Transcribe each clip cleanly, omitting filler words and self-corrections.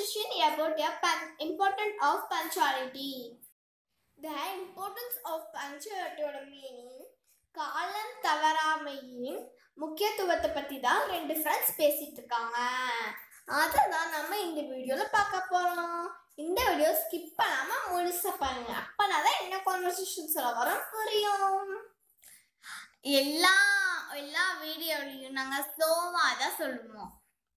conversation about the importance of punctuality. The importance of punctuality meaning காலம் தவறாமையின் முக்கியத்துவத்தை பத்தி தான் ரெண்டு ஃப்ரெண்ட்ஸ் பேசிட்டு இருக்காங்க. அதை தான் நம்ம இந்த வீடியோல பார்க்க போறோம். இந்த வீடியோ ஸ்கிப் பண்ணாம முழுசா பாருங்க. அப்பனாதான் என்ன கான்வர்சேஷன் சொல்ல வரோம் புரியும். எல்லா வீடியோலையும் நாங்க ஸ்லோவா தான் சொல்லுவோம்.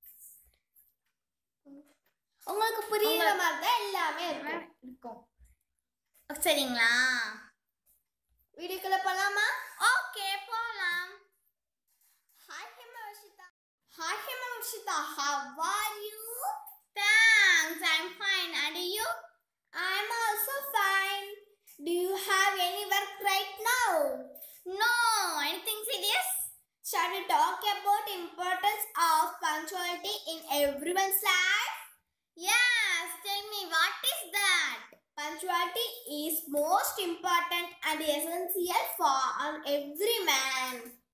உங்களுக்கு புரியுற மாதிரி தான் எல்லாமே இருக்கும். சரிங்களா? வீடியோக்குள்ள போலாமா? ஓகே போலாம். Hi Hemavarshitha. Hi Hemavarshitha, how are you? Thanks, I'm fine. And you? I'm also fine. Do you have any work right now? No. Anything serious? Shall we talk about importance of punctuality in everyone's life? Yes, tell me, what is that? Punctuality is most important and essential for every man.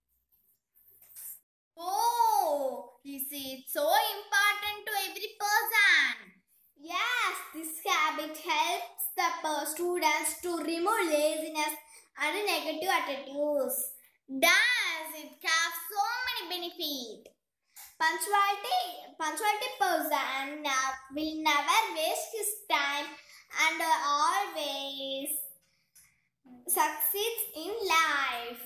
Oh, is it so important to every person? Yes, this habit helps the students to remove laziness and negative attitudes. Does it have so many benefits? Punctuality person will never waste his time and always succeeds in life.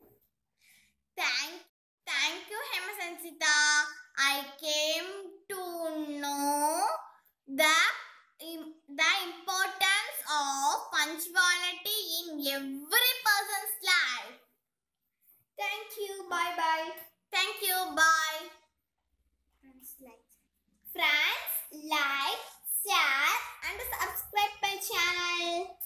Thank you, Hemasansita. I came to know the importance of punctuality in every person's life. Thank you. Bye bye. Thank you. Bye. Friends, like, share and subscribe my channel.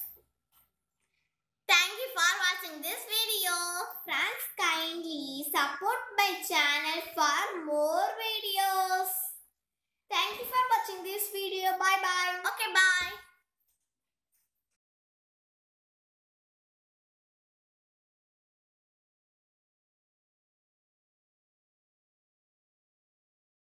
Thank you for watching this video. Friends, kindly support my channel for more videos. Thank you for watching this video. Bye bye. Okay, bye.